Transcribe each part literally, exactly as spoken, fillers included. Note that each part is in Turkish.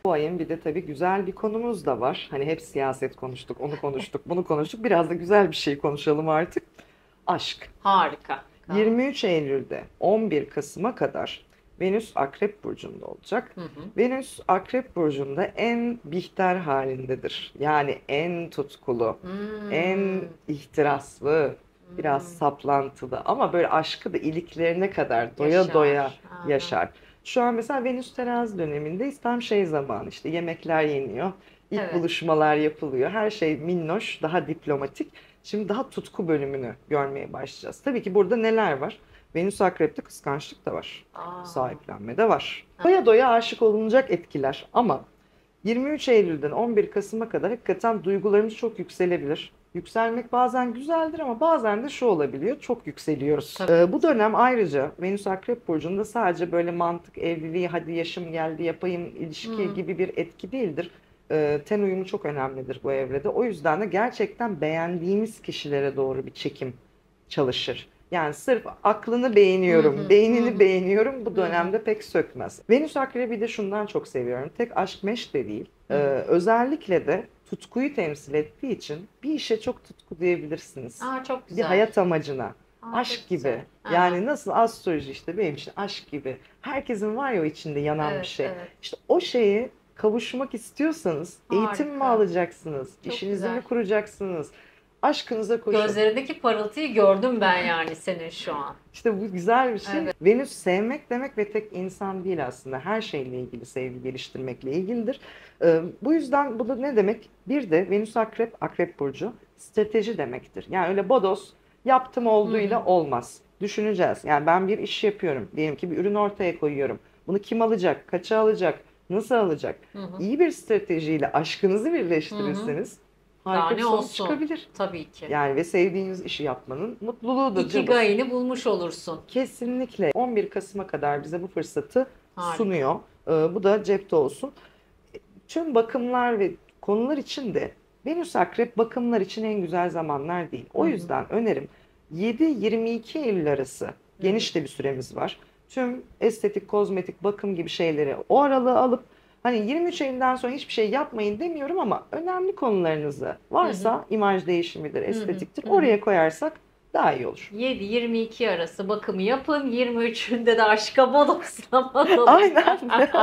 Bu ayın bir de tabii güzel bir konumuz da var. Hani hep siyaset konuştuk, onu konuştuk, bunu konuştuk. Biraz da güzel bir şey konuşalım artık. Aşk. Harika. yirmi üç Eylül'de on bir Kasım'a kadar Venüs Akrep Burcu'nda olacak. Hı hı. Venüs Akrep Burcu'nda en bihter halindedir. Yani en tutkulu, en Hmm, ihtiraslı, biraz hmm. saplantılı ama böyle aşkı da iliklerine kadar doya doya Yaşar. Aha. yaşar. Şu an mesela Venüs terazi dönemindeyiz. Tam şey zamanı işte yemekler yeniyor. İlk Evet. buluşmalar yapılıyor. Her şey minnoş, daha diplomatik. Şimdi daha tutku bölümünü görmeye başlayacağız. Tabii ki burada neler var? Venüs Akrep'te kıskançlık da var. Aa. Sahiplenme de var. Aha. Doya doya aşık olunacak etkiler. Ama yirmi üç Eylül'den on bir Kasım'a kadar hakikaten duygularımız çok yükselebilir. Yükselmek bazen güzeldir ama bazen de şu olabiliyor. Çok yükseliyoruz. Tabii Ee, bu ki. dönem ayrıca Venüs Akrep Burcu'nda sadece böyle mantık, evliliği, hadi yaşım geldi yapayım ilişki Hmm. gibi bir etki değildir. Ee, ten uyumu çok önemlidir bu evrede. O yüzden de gerçekten beğendiğimiz kişilere doğru bir çekim çalışır. Yani sırf aklını Hı beğeniyorum, hı. Hı beynini hı. beğeniyorum bu Hı hı. dönemde pek sökmez. Venüs Akrebi de şundan çok seviyorum. Tek aşk meşk de değil. Hı Ee, hı. özellikle de tutkuyu temsil ettiği için bir işe çok tutku diyebilirsiniz. Aa, çok Bir güzel. hayat amacına. Aa, çok Aşk gibi. güzel. Aha. Yani nasıl astroloji işte benim için aşk gibi. Herkesin var ya o içinde yanan bir Evet, şey. evet. İşte o şeye kavuşmak istiyorsanız eğitim mi Harika. alacaksınız? Çok İşinizi mi güzel. kuracaksınız? Aşkınıza koşun. Gözlerindeki parıltıyı gördüm ben yani senin şu an. İşte bu güzel bir şey. Evet. Venüs sevmek demek ve tek insan değil aslında. Her şeyle ilgili sevgi geliştirmekle ilgilidir. Ee, bu yüzden bu da ne demek? Bir de Venüs Akrep, Akrep Burcu strateji demektir. Yani öyle bodos yaptım Hı hı. olduğuyla olmaz. Düşüneceğiz. Yani ben bir iş yapıyorum. Diyelim ki bir ürün ortaya koyuyorum. Bunu kim alacak? Kaça alacak? Nasıl alacak? Hı hı. İyi bir stratejiyle aşkınızı Hı hı. birleştirirseniz Daha harika bir ne sonuç olsun? çıkabilir. Tabii ki. Yani ve sevdiğiniz işi yapmanın mutluluğudur cabası. Ikigai'ni bulmuş olursun. Kesinlikle on bir Kasım'a kadar bize bu fırsatı Harika. sunuyor. Ee, bu da cepte olsun. Tüm bakımlar ve konular için de Venüs Akrep bakımlar için en güzel zamanlar değil. Hı O hı. yüzden önerim yedi yirmi iki Eylül arası Hı hı. geniş de bir süremiz var. Tüm estetik, kozmetik, bakım gibi şeyleri o aralığı alıp hani yirmi üç Eylül'den sonra hiçbir şey yapmayın demiyorum ama önemli konularınızı Hı hı. varsa imaj değişimidir, Hı hı. estetiktir Hı hı. oraya koyarsak daha iyi olur. yedi yirmi iki arası bakımı yapın. yirmi üçünde de aşka bodoslama dalın. Aynen.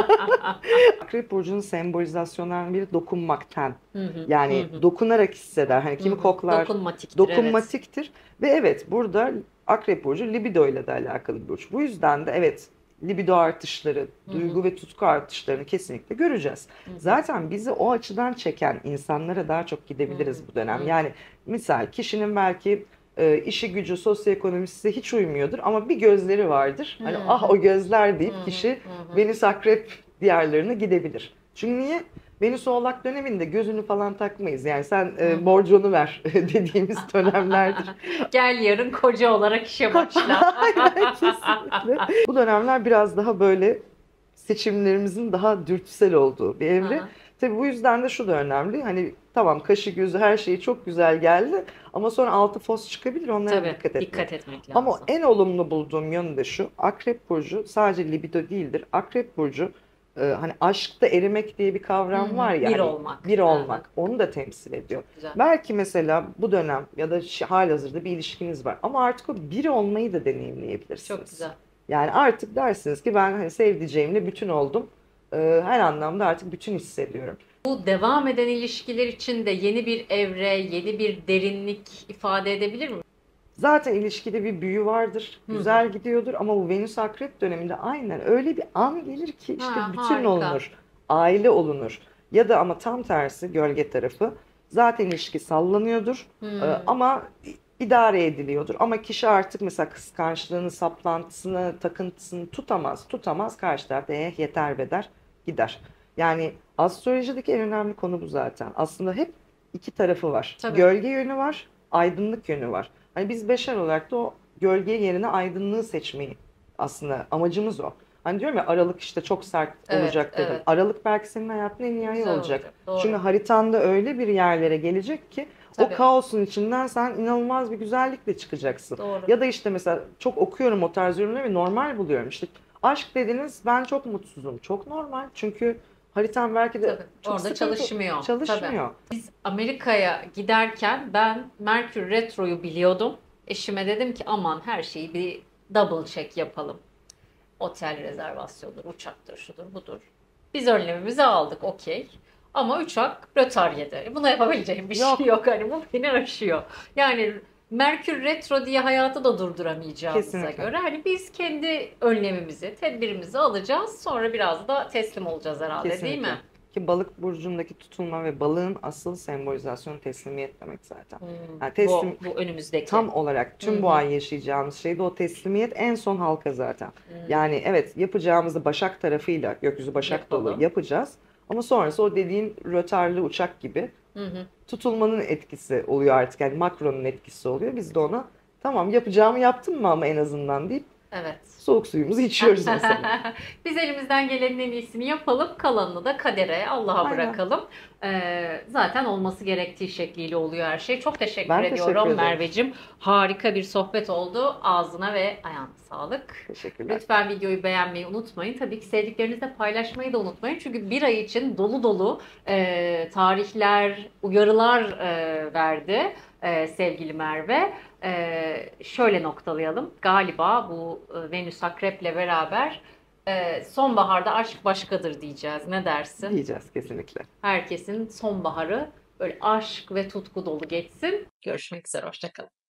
Akrep burcunun sembolizasyonel bir dokunmaktan. Hı hı. Hı Yani hı. dokunarak hisseder. Hani Hı kimi hı. koklar, Dokunmatiktir, evet. dokunmatiktir. Ve evet burada Akrep burcu libido ile de alakalı bir burç. Bu yüzden de evet libido artışları, Hı hı. duygu ve tutku artışlarını kesinlikle göreceğiz. Hı hı. Zaten bizi o açıdan çeken insanlara daha çok Hı gidebiliriz bu hı. dönem. Yani misal kişinin belki e, işi gücü, sosyoekonomisi size hiç uymuyordur ama bir gözleri vardır. Hı Hani hı. ah o gözler Hı deyip hı. kişi Hı hı. Venüs Akrep diyarlarına gidebilir. Çünkü niye? Venüs Oğlak döneminde gözünü falan takmayız. Yani sen Hı e, hı. borcunu ver dediğimiz dönemlerdir. Gel yarın koca olarak işe başla. Aynen kesinlikle. Bu dönemler biraz daha böyle seçimlerimizin daha dürtüsel olduğu bir evre. Aha. Tabii bu yüzden de şu da önemli. Hani tamam kaşı gözü her şeyi çok güzel geldi ama sonra altı fos çıkabilir. Onlara da Tabii dikkat etmek. dikkat etmek Ama lazım. en olumlu bulduğum yönü de şu. Akrep burcu sadece libido değildir. Akrep burcu e, hani aşkta erimek diye bir Hı kavram hı. var ya Bir hani olmak. bir Aha. olmak onu da temsil ediyor. Çok güzel. Belki mesela bu dönem ya da şi- halihazırda bir ilişkiniz var ama artık o bir olmayı da Çok deneyimleyebilirsiniz. güzel. Yani artık dersiniz ki ben hani sevdiceğimle bütün oldum. Ee, her anlamda artık bütün hissediyorum. Bu devam eden ilişkiler için de yeni bir evre, yeni bir derinlik ifade edebilir mi? Zaten ilişkide bir büyü vardır. Hı hı. Güzel gidiyordur ama bu Venüs Akrep döneminde aynen öyle bir an gelir ki Ha, işte bütün harika. olunur. Aile olunur. Ya da ama tam tersi gölge tarafı. Zaten ilişki sallanıyordur. Ee, Hmm. ama idare ediliyordur. Ama kişi artık mesela kıskançlığını, saplantısını, takıntısını tutamaz. Tutamaz. Karşı tarafta eh yeter be der. Gider. Yani astrolojideki en önemli konu bu zaten. Aslında hep iki tarafı var. Tabii. Gölge yönü var, aydınlık yönü var. Hani biz beşer olarak da o gölge yerine aydınlığı seçmeyi aslında amacımız o. Hani diyorum ya Aralık işte çok sert Evet, olacak dedim. evet. Aralık belki senin hayatın en iyi ayı Güzel olacak. olacak. Çünkü Doğru. haritanda öyle bir yerlere gelecek ki o Tabii. kaosun içinden sen inanılmaz bir güzellikle çıkacaksın. Doğru. Ya da işte mesela çok okuyorum o tarz yorumları ve normal buluyorum. İşte aşk dediniz ben çok mutsuzum. Çok normal çünkü Haritan belki de Tabii. çok Orada sıkıntı çalışmıyor. Tabii. çalışmıyor. Biz Amerika'ya giderken ben Merkür Retro'yu biliyordum. Eşime dedim ki aman her şeyi bir double check yapalım. Otel rezervasyonudur, uçaktır, şudur, budur. Biz önlemimizi aldık, okey. Ama uçak rötar yedi. Buna yapabileceğim bir Yok. şey yok. Hani bu beni aşıyor. Yani Merkür Retro diye hayatı da durduramayacağımıza Kesinlikle. göre hani biz kendi önlemimizi, tedbirimizi alacağız. Sonra biraz da teslim olacağız herhalde, değil Kesinlikle. mi? Ki balık burcundaki tutulma ve balığın asıl sembolizasyonu teslimiyet demek zaten. Hmm, Yani bu, teslim bu önümüzdeki. tam olarak tüm Hı bu hı. ay yaşayacağımız şey de o teslimiyet en son halka zaten. Hmm, Yani evet yapacağımızı Başak tarafıyla gökyüzü Başak dolu yapalım. yapacağız. Ama sonrası o dediğin rötarlı uçak gibi Hı hı. tutulmanın etkisi oluyor artık. Yani makronun etkisi oluyor. Biz de ona tamam yapacağımı yaptım mı ama en azından deyip Evet. soğuk suyumuzu içiyoruz mesela. Biz elimizden gelenin en iyisini yapalım. Kalanını da kadere, Allah'a Aynen. bırakalım. Ee, zaten olması gerektiği şekliyle oluyor her şey. Çok teşekkür Ben teşekkür ediyorum ederim. Merveciğim. Harika bir sohbet oldu. Ağzına ve ayağına sağlık. Teşekkürler. Lütfen videoyu beğenmeyi unutmayın. Tabii ki sevdiklerinizle paylaşmayı da unutmayın. Çünkü bir ay için dolu dolu e, tarihler, uyarılar e, verdi e, sevgili Merve. E, şöyle noktalayalım. Galiba bu e, Venüs Akrep'le beraber e, sonbaharda aşk başkadır diyeceğiz. Ne dersin? Diyeceğiz kesinlikle. Herkesin sonbaharı böyle aşk ve tutku dolu geçsin. Görüşmek üzere. Hoşça kalın.